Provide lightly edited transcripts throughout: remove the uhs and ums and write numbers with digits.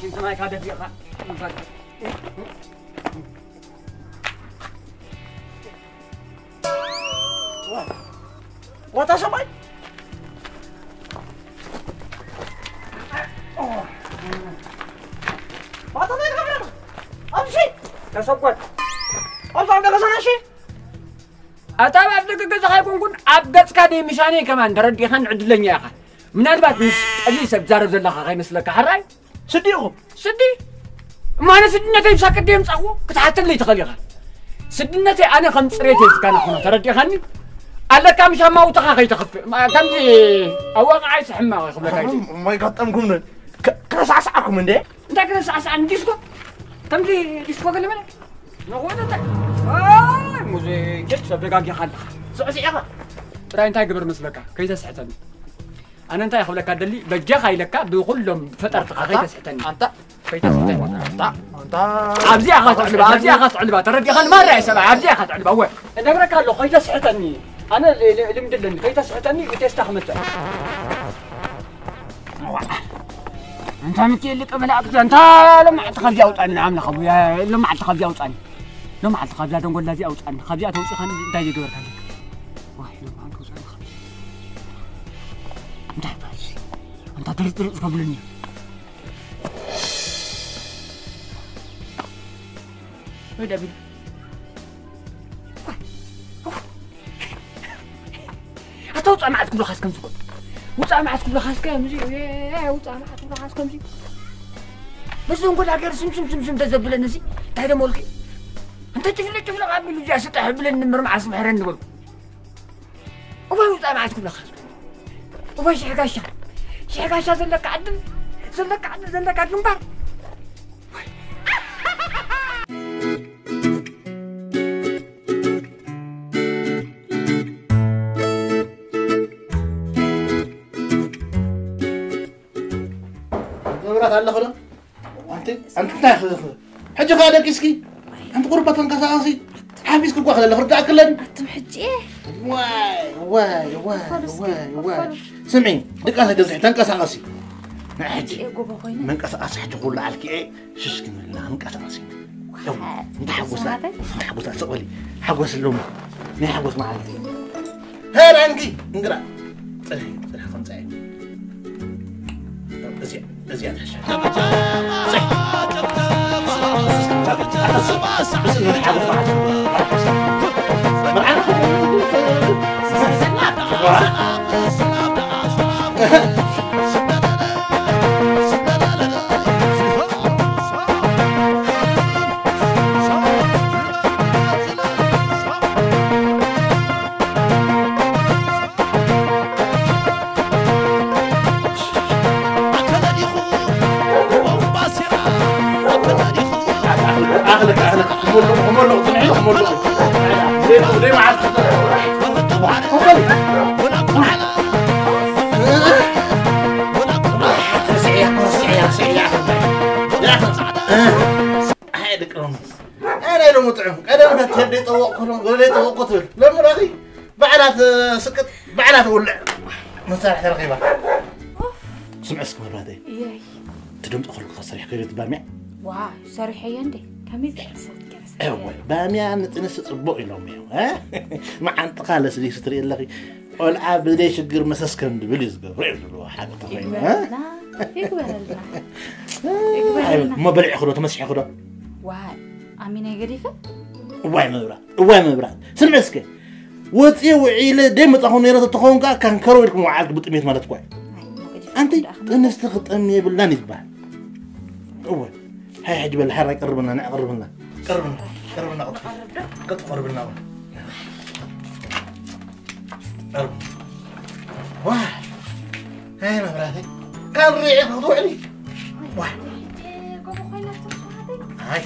أنت ما يكاد فيها وتصبي ما تضيق غيره أمشي تصبت أصلا دقسنا شيء أتابع أبدك قصة يكون كن أبدك كادي مشاني كمان تردي خن عدلني يا أخي من البات مش اللي سبزارب زلخة خي مثلك حراي سديهم سدي ما أنا سدنتي مساكت ديم صحوه كتحت اللي تخليها سدنتي أنا خمس ريتي كان أخونا تردي خني ألا كم شما وتخاخي تخفي ما كم دي أوقع عايز حما خبلك عايز ما يقطعكم من كرسعسعكم من ده أنت كرسعسع عن ديسكو كم دي ديسكو قال مالك نقول أنت موزيك جت سبقاك يا خالد سعسي يا خالد ترى أنت قبر مثلك كي تسحتني أنا أنت يا خبلك هذا بجا خايلك بكلهم فترة خاي تسحتني أنت كي تسحتني أنت عبزي أخذ علبة عبزي أخذ علبة ترى يا خالد ما رأي سبعة عبزي أخذ علبة هو أنا برا قال له كي تسحتني أنا اللي مدلني كي تسحتني وتستحملت أنت متي اللي قبل أنت لما تخبي أوطاني عامل خبويا لما تخبي أوطاني لما تخبي لا تقول لازم أوطاني خبي أتوصي خان دايجي قبل كذا واحد لما أنت وصل خبي أنت بس أنت تريد قبلني وين أبي أتوقع معك كل خاص كم سكون وطع معك كل خاص كم زي وطع معك كل خاص كم زي بس نقول هاجر سم تزبل النسي هذا مولكي أنت تفلت قابل وجاء ستحب لنا نمر مع سمحرن نقول وما وطع معك كل خاص وما شحقاشة زلك عدل زلك عدل مبار الله خلا أنت تاخذ حجة خالك يسكي أنت قربة كساسي حابس كل واحد اللي خرجع كلن أنت محجي واي سمعي دك أنا جزح تنكساسي حجي من كساسي حجة كل عليك إيه شو كنا لنا من كساسي أنت حبوس أسألي حبوس اللوم ما حبوس معك هلا أنكي انقرأ صحيح خمسة زيادة الشيء أهلك حمولو ليه معك هادك أنا لو مطعم أنا بتهدي طوقهم غير طوقتهم لما راضي بعدها سكت بعدها تولع مسارح رقيبة سمع اسمه هذا تدوم تأخذ القصري حكاية بامع واو صريحة عندي كمية صوت كرس أوه بامع نتنسى صبوا إلهم ها مع انتقال سدي ستري اللغي والعاب ليش الجر مساس كان بليز قبل حاجة طبيعية ها يقبلنا ما بلع خذوا تمسح خذوا واو أمينة قريفة واي ما براد سمع اسكي وتي وعيله ديم تاخون يرا تخون كان كرو لكم وعالك بطميت مالت كوي انت نستخدم يبلاني تبع اول هاي حجب الحر قربنا قربنا قربنا واه هاي ما برادي كان ريعي خذوا علي واه هاي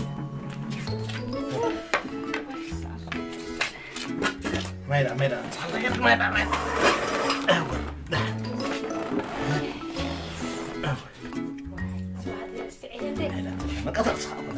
ما يدا ما يدا ما قطع صحابنا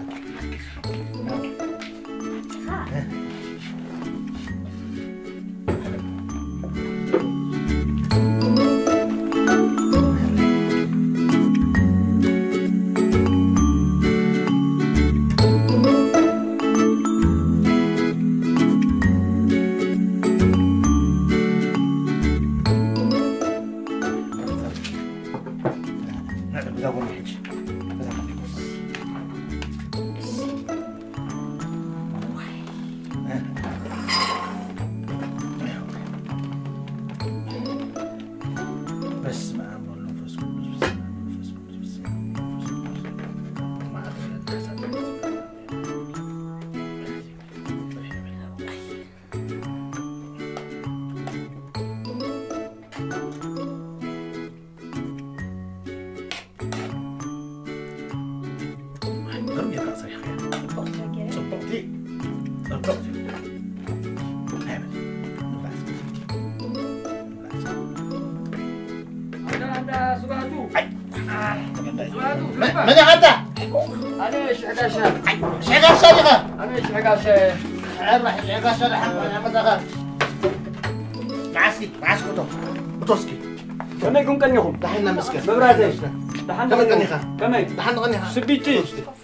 من هذا؟ أنا شعقاشة. شعقاشة لها. أنا شعقاشة. راح شعقاشة لحق أنا مدغر. معسكي بتوسكي. كم يكون كنيهم؟ دحنا مسكين. مبراتي. دحنا كنيها. كمي. دحنا غنيها. سبيتي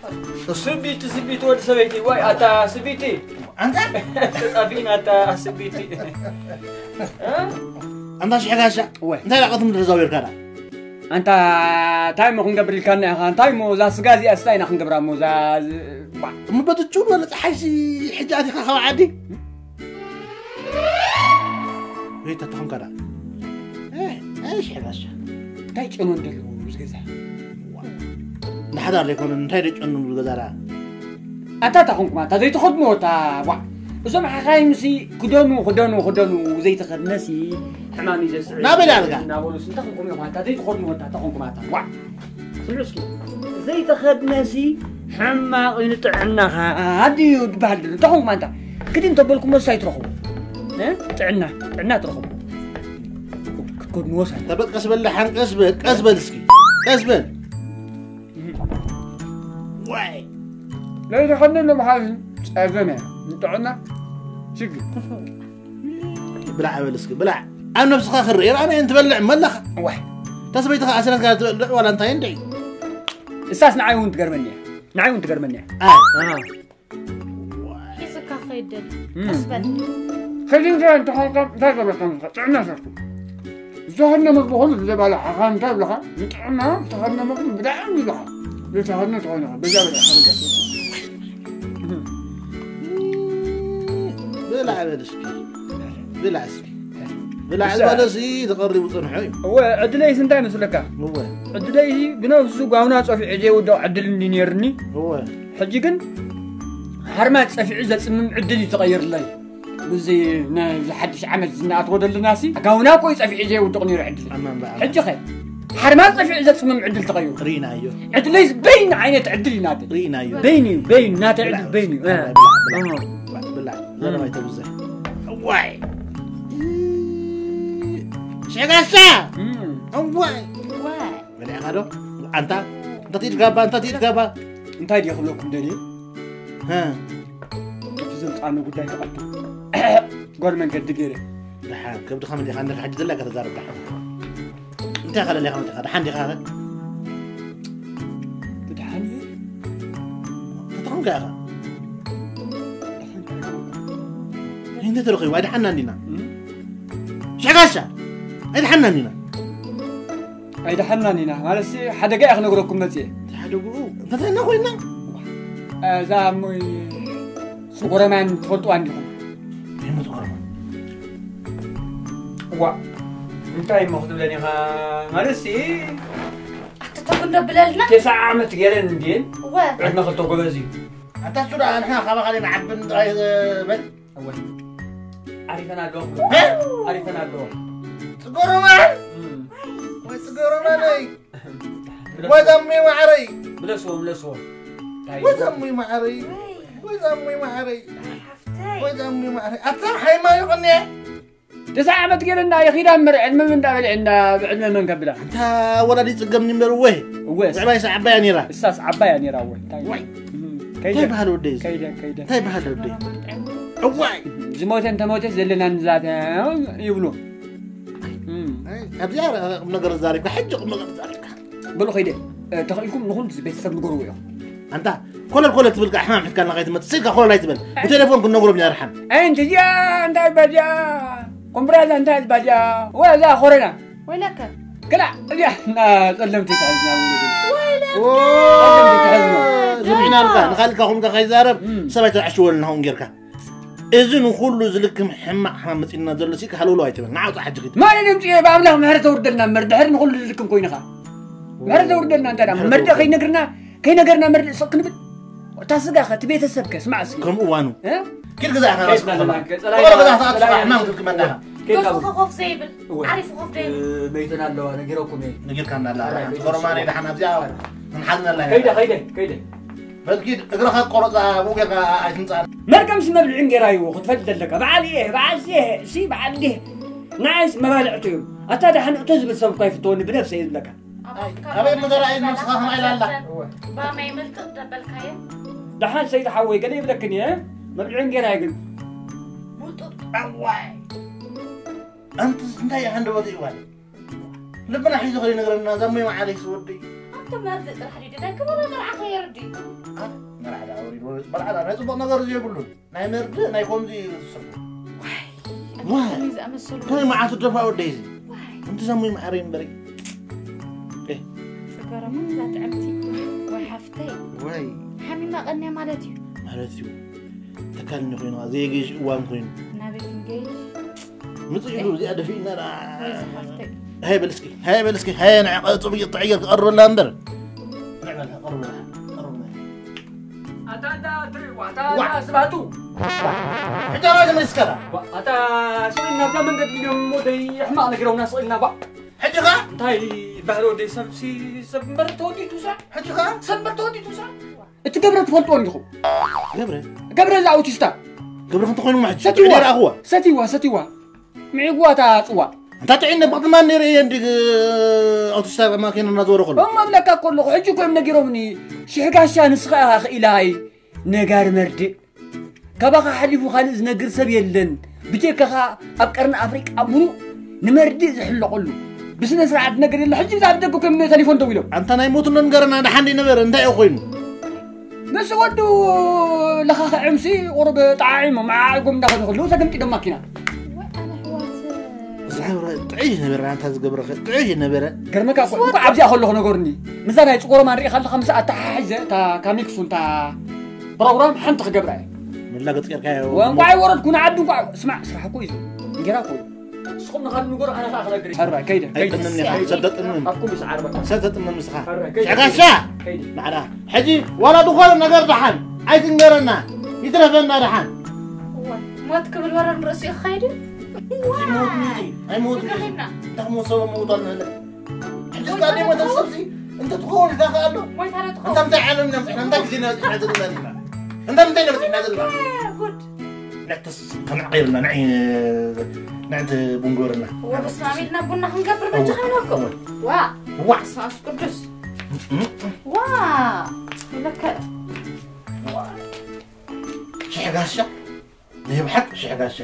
ود سبيتي واي أتا سبيتي. أنت؟ أبين أتا سبيتي. أنت شعقاشة. أنت لا قدم تزوير كذا. أنت تايم خن قبل كان أخان تايم زا سجازي أستين خن قبل موزا ما بتشون ولا حاجة حجاتي خا عادي هي تتهم كذا إيش حباشة تايج أنو ندلو مزجزة نحضر لكون نتايج أنو مزجزة أنت تخون ما تدري تخد موتا وا وزم حقايمسي خدانو زي تخدنسي حمامي زي نابل ألقى نابلس أنت تخون كم يوم تدري تخد موتا تخون كم وا سلوسكي زي تخدنسي حما نتعنا هادي يدبل تخون ما أنت كده أنت بالكم مساي تروحوا تعنا تروحوا كود موسى تبت قسبل لحن قسبل سكي قسبل واي لا يتخدنا محل أزمة نتعنا شكل بلع سكي بلع أنا نفس خير أنا أنت بلع ملخ واحد تسبيت عشان قاعد تبلع ولا أنت يندي استاذ نعيون تقرمني كيسك خيدل أسبل خلينا جاي أنت خالك تاجر بتنقل تعنا شكل زهرنا مطبوخون زي بالله حقان تابلها نتعنا تهرنا مطبوخ بدأ نبلها لتهرنا تعنا بجاب الحرب بلع سكي بلع سي تقرب وتنحي هو عدلي سنتين سلكا هو عدلي بنفسه قاونا صافي عجي ودو عدل نيرني هو حجيكن حرمات صافي عزة سمم عدلي تغير لي بزي حدش عمل زنات ودل الناسي قاونا كويس صافي عجي ودو نير عدل حجي خير حرمات صافي عزة سمم عدل تغير رينا ايوه عدلي بين عينة عدلي نادي رينا ايوه بين نادي عدل بيني بلع زي ما يتوزع واي شغاشة واي بلع هذا أنت تيجابا أنت هيدي خلوكم دليل ها تزلت عنه قدامي قبل قول من قد قيري دحين كبد خمن دي خانك حد دلك تزارب دحين أنت خلي اللي خمن دحين دحين دي خانك دحين تتهم كذا أنت تروحي وايد حنانينا شغاشة أيد حنانينا أيد حنانينا ما لسه حدا جاي أخنا نقولكم متى حدا يقولوا أنت تنا خوينا زامي صغير من تفوتوا عندكم هم صغير وا أنت أي مخدوم لاني ما لسه تتكون دبلنا 9 عام تجارين دين وا عندنا خطة جوازي أنت شو ده أنا خلاص خلينا عبد بل أول عارف أنا اللوح عارف أنا اللوح تقولوا ما وتقولوا ما لي ودمي معري بلسوا ودمي معري أتصل حي ما يغني 9 عام تجارين يا خير أمر علم من دابل عندنا من قبله أنت ولا دي تقمني مروه زعما يسع عباية نيرة استاذ عباية نيرة واي كيف هالوديز كيدا كيف هالوديز واي زموت أنت موت زلنا نزات يبلو أبيار نقر زارك حج نقر زارك بلو خيدا تخيلكم نقول بيت سب نقرويه أنت كل تبلك أحمام حكى لنا غاية ما تصير كل لا يتبل وتليفون كنا نقول بنرحم أنت البجا كمبرال أنت البجا ولا خورنا ولك كلا احنا سلمت تعزنا ولا جمعنا لك نخليك هم كخيزارب سبعة عشوة لنا هم جركا إذن كل ذلك محمد حمد إن دلسيك حلولو هيتبل نعود حاجة كده ما نمشي بعمله مهرة وردنا مرد هر نقول لكم كوينها مهرة وردنا أنت مرد كي نقرنا مرد سكن بيت تاسقا خت بيت السبكة اسمع اسمع كم وانو كيف كذا احنا خوف زيبل عارف خوف دايما بيتنا له نجيركم ايه نجير كان لا برماني دحنا بزاو نحلنا لا كيدا فكيد اقرا قرطه مو كذا ايتنصار مركم سما بالعنقرايو خدفل لك بعد ايه بعد سي بعد ليه ناس ما بالعتو اتا دحن تزبل سب كيف توني بنفسي لك ابي مدرا اي نفس خاف ما لا با ما يملك دبلكايه دحن سيد حوي قال يبلكني ها ما بالعنقراي قال ملطط واي انت انتي عند وضعي واي لبنا حيز خلي نغرنا زمي ما عليك سودي انت ما تقدر حديد ده كبر مرعى خير دي مرعى دا اوريد مرعى دا نصب نغر زي بلون ناي مرد ناي كومزي واي ميز امسل كاي ما عاد تدفع وديزي انت زمي ما عرين بري ايه سكر من ذات عمتي واي حفتي واي حمي ما غني مالتي تكلني خوينا زي جيش وان خوين نبي نجيش مصيرو زياده فينا ويز حفتي هاي بلسكي هاي انا طبيعي طعير قرب لاندر نعملها قرب اتا تري واتا سباتو انت راجل مسكره اتا سوينا بلا من قد اليوم ودي احنا نقراونا صلنا با حجغا انتي بحرو دي سبسي سبمرتودي توسع حجغا سبمرتودي توسع انت قبره تفلطوني خو قبره زاوتيستا قبره فنت خوينو ما حد ستيوا معيقوا تا صوا انت تعين بقد ما نري عندك اوتوستا ما كنا نزور خلو اما بلاك كله حجي كوم نغيرومني شحغاشا نسخه اخ الهي نغار مرد كباخ حليفو خالص نغير سب يلن بتيكخا ابقرن افريقيا ابونو نمرد زحلقلو بسنه سرعه نغير يلا حجي زابدكو كم تليفون دويلو انت ناي موت نغرنا دحندي نبر انت يخوين بس ودو لخا عمسي قرب طعيم مع قوم داخل خلو تقمتي دماكينا تعيش نبرة أنت هزقبرة تعيش نبرة قرنك أقول عبزي أخلو خنقرني مثلا يتقول ما نري خلي 5 ساعات حاجة تا كاميكسون تا بروجرام حنطق قبرة من لقط كيركاي وانقعي ورد كنا عدو قاع اسمع صراحة كويس نقرا كويس سخم نخلي نقول أنا أخذ أقري هرا كيدا مني سدت من أبكم بس عربة سدت من مسخة شغاشة معنا حجي ولا دخول نقر دحن عايز نقرنا يترفنا دحن ما تكمل ورا الرأسي خيري أي موت تحمو سوا موضوعنا لك حجز قاعدين ما تنصبسي أنت تقول ذا قالوا أنت متعلم نمسح أنت كذينا نعزل لنا أنت متعلم نمسح نعزل لنا good نعتس كنا عقيرنا نعت بنقورنا بس ما عملنا بنا هنقبر من جهنمكم وا اسمع سكبس وا لك شي حقاشة ليه بحق شي حقاشة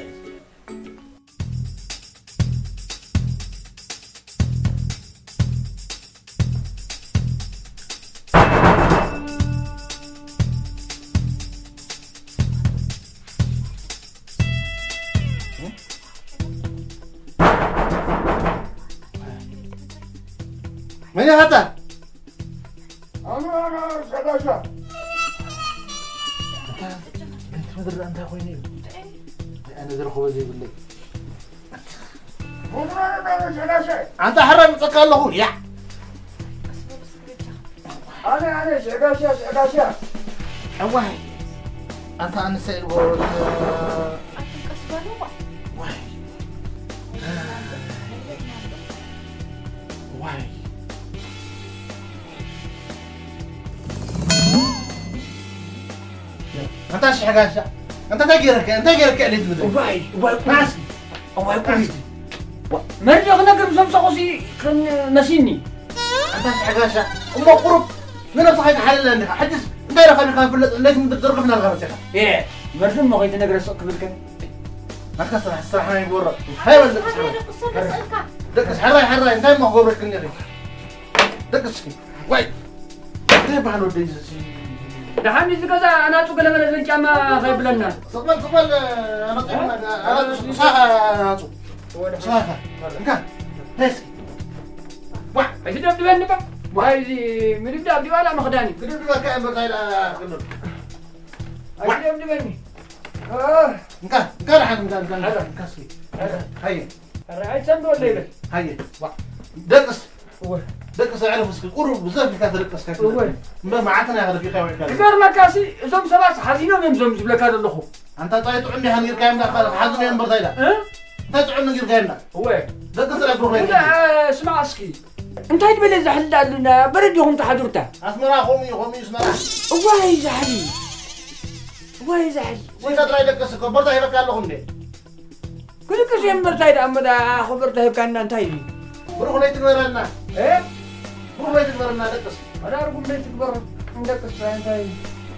من هذا؟ أنا شغاشة. أنت مدري أنت أخويني. أنا ذي خوزي بالله. أنا شغاشة. أنت حرام تقاله يا. أنا شغاشة. أوه. أنت سائل ولا. واي. أنت إيش حاجة؟ أنت تجيرك اللي تبدأ. واي ناس. واي كويس. مرجع نقرب سمسقوسي كان نسيني. أنت إيش حاجة؟ أم قرب من صحيح حل لنا حدث. أنت يا خلي خاف لازم تضرب من الغرب تخا. إيه مرجع ما قيت نقرب سوق بالكن. ما كسر الصراحة يقول. هاي ولا دكس حراي أنت ما هو بركني لي. دكس واي. ليه بعلو ديزي؟ دحامي زكذا أنا أتوقع لما نزل جامعة غيب لنا. صبل أنا صاحة صاحة. كان بس. واحد. أجي دبدبني بقى. وهاي من دبدب ولا مخداني. كده بقى كأن بتاعي كده. أجي دبدبني. كان عن كان كسي. هاي. الرعاية سند ولا إيه؟ هاي. دكس. دقس عرف مسك قرب بزاف كي كترقص كاك ما معتنا يا رفيقي وين كان غير ما كاسي زوم سباس حزينهم يمزم لك هذا الاخو انت طايت عندي هنير كاين حزن ينبر دايلا انت تعن غير كايننا هو دقس عبرو لا اسمع اسكي انت هاي بلي زحل لنا بردهم تحضرته اسمرا خومي اسمرا واي زحلي واي زحلي وين تدري دقس بردا هيبك لهم دي كل كشي مرتايد امدا خبرته كان انت هاي بروح لي تكبرنا ايه بروح لي تكبرنا دقس انا ارجو لي تكبر عندك انت هاي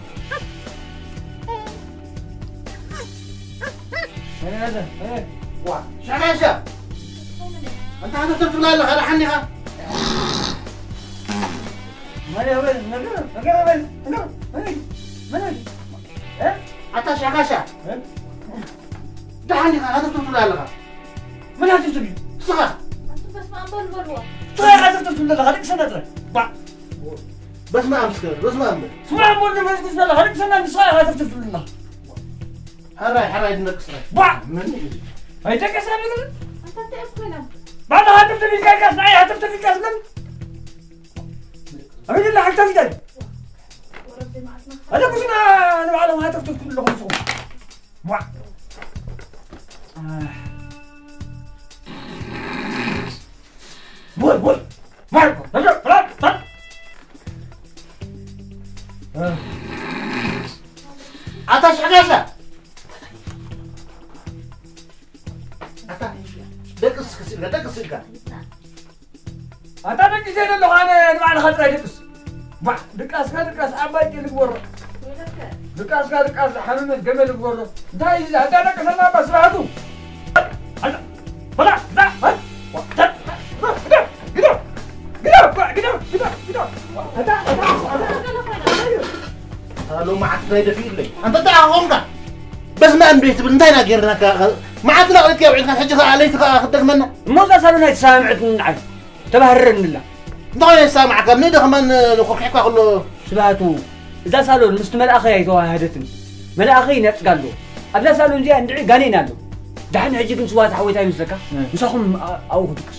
هذا ايه وا شاشة انت هذا تطلع لا على حنيها ما يا ولد نقرب ايه حتى شاشة ده حنيها هذا تطلع لها من هذا تجي صغار بس ما بلبل طيب هذا تطلع لها هذيك سنه بس ما امسك بس ما امسك اسمع مول ما تقول لها هذيك سنه صغير هذا تطلع لنا هراي نقص با مني هاي تكسر لنا انت تفكنا بعد هذا تبي كاس معي هذا تبي كاس من أقول لك حتى في ذلك هذا كنا نعلم هذا تكتب لهم صوم ما بول ماركو رجع فلان عطاش حاجة دقس كسير دقس كا أنت بدك زين اللي أنا معنا خطرة دقس با دقس أبغى تجيب ورا دقس حمام الجمل ورا ده إذا هذا دقس أنا بس رادو هذا بلا لا هذا لو ما عاد فايدة فيه لي أنت تعاهم كا بس ما أمريت بنتنا غيرنا كا ما عاد نقولك يا وعدنا حجة عليك أخذك منه موزة سالونا يتسامعت نعم تبهرن الله ضايع سامعك من ده كمان نخرج حكوا كله سباتو إذا سالون مستمر أخي يتوه هادتن من أخي نفس قال له أبدا سالون جاء ندعي قانين له دحين عجيب نسوات حويتها مسلكة مسخهم أو دكس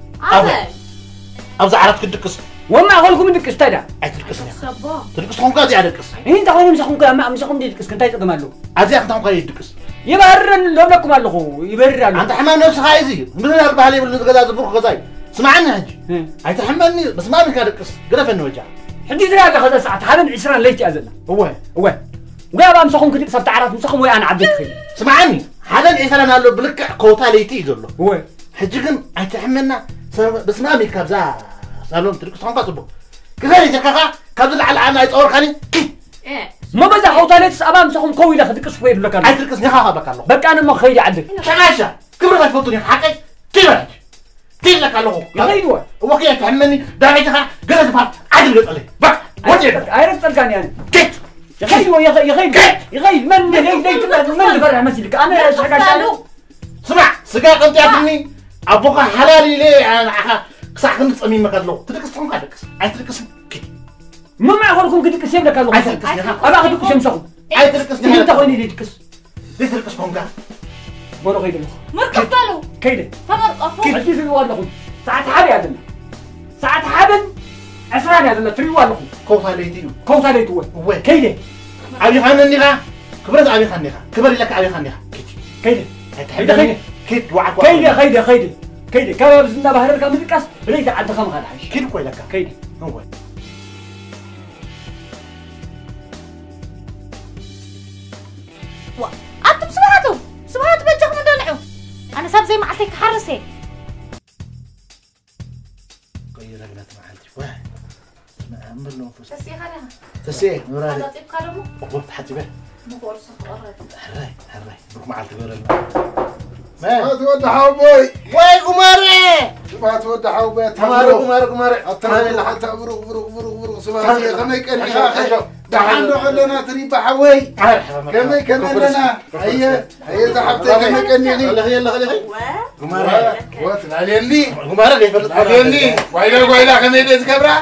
أو زعرت كدكس وما أقولكم دكس تدا أتركس تركس هم قاعد يدكس أنت هون مسخهم كلام ما مسخهم دكس كنت يتقم له أزيك هم قاعد يدكس يبهرن لو لكم له يبهرن أنت حمام نفس هايزي من أربعة لي بالغداء زبور غزاي سمعني هجي هيتحملني بس ما بك دكس قرف إنه وجع حدي درا هذا ساعة حالن 20 ليت أزلنا هو ويا مسخهم كنت صرت عرفت مسخهم ويا أنا عبد خير سمعني هذا إيه كلام قال له بلك كوتا ليتي جلو هو حجكن هيتحملنا بس ما بك كذا سالون تركس هم قصبوا كذا كذا كذا على عنا يتصور خاني ايه ما بدا حوطاليت أمام مسخهم قوي لك دكس فويد لك أنا تركس نها بك الله بك أنا ما خيري عندك شماشة كبر تفوتني حقي تبعد تلك الله يا غيدوه هو كي يتحملني داعيتها قلت بها عدل قلت لي بقى وجهك عرفت تلقاني أنا كيت يا غيدوه يا غيد من فرع مسجدك أنا ايش حكى سمع سجاك أنت يعطيني أبوك حلالي ليه أنا صح كنت صميم مكادلو تدكس تقوم كادكس عايز تدكس كي ما أقولكم كنت كسيب لك الله عايز تدكس أبغى أخذك شمسهم عايز تدكس أنت هوني اللي تدكس ليش تدكس قوم كا بورو غيد مركب طالو كيده تمر أفو كيف في الوالد لكم ساعة حابي هذا ساعة حابن عسراني هذا في الوالد لكم كوتا ليتيو كوتا ليت هو كيده أبي خانني غا كبرت أبي خانني غا كبر لك أبي خانني غا كيده كيده كيد وعد كيده كم بزنا بهرر كم تدكس ريت عند خم هذا حش كيد كوي لك كيده هو أنتم سمعتوا بجهم دلعوا أنا ساب زي ما عطيك حرسي غير لك ما عندي واحد اسمع أمر نفوس تسي خلها تسيه نوراني هذا طيب كلامه وقفت حتى به مقول صخر هراي بروح مع الكبير ما تودع حوبي واي قماري ما تودع حوبي قماري أتمنى حتى برو سمعتي خميك أنا دحنا علنا تريبا حوي كمي كان لنا هي ذهبت كمي كنيني يلا قماري وات عليني قماري عليني ويلا كمي ديز كبرا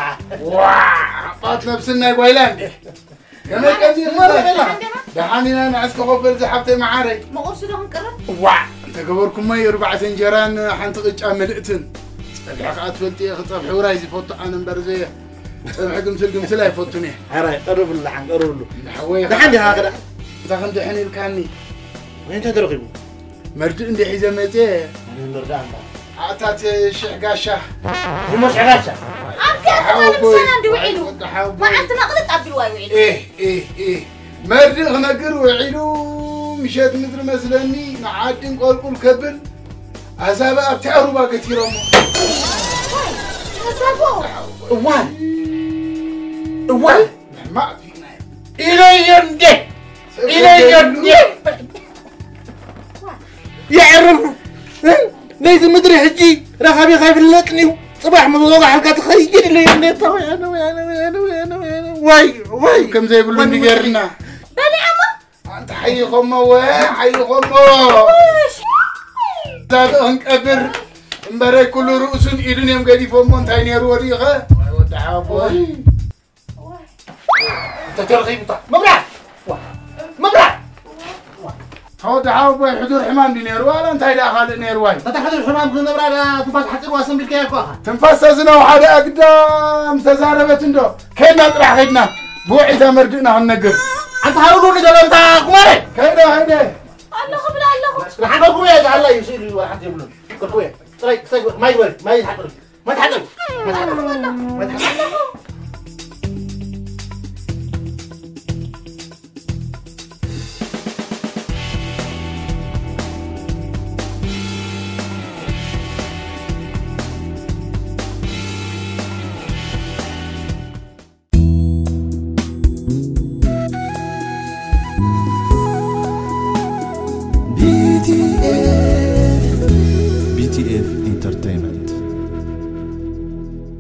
طات نفسنا ويلان كمي كنيني دحاني أنا عسكر قبل ذهبت معاري ما قرص لهم قرب تقبركم ما يربع سنجران حنتقج ملئتن الحق أتفلتي خطف حوراي زي فوتو أنا مبرزية سمعكم سلكم سلاي فوتوني هاي قرب اللحن قرب له الحوية ده عندي هكذا تاخذ دحين الكاني وين تدرقي مرد عندي حزة متى أنا نرجع عطات الشحقاشة ومش عقاشة أنت أتمنى بسنة عندي وعيلو ما أنت نقدت أبي الواي وعيلو إيه مرد غنقر وعيلو مشيت مثل مثلني نعادين قول كبل عذاب أبتعروا كثير أمو وان ما فينا إلى يمدي يعرف ليس مدري حجي رخابي خايف لكني صباح مضوغة حلقة تخيل لي اني طوي انا واي كم زي بلون بيقرنا بني أما انت حي خمو حي خمو زاد قبر مبارك كل رؤوس ايدن يوم قاعد يفهمون تايني روريغه ودعا بوي تترغي بطا مبلع هو دعا بوي حضور حمام دي نيرو ولا انت هيدا خالد نيرواي تتحضر الحمام كنا برا تنفاس حقير واسم بالكيكوها تنفاس سازنا وحدا اقدام تزاربت اندو كينا طرح خدنا بوعي تمردنا هالنقر انت هاولوني قال انت قماري كيدا هيدا الله خبر الله لحق القوية جعل الله يصير واحد يبلون القوية طيب ما يوري ما يتحضر ما تحضر BTF Entertainment.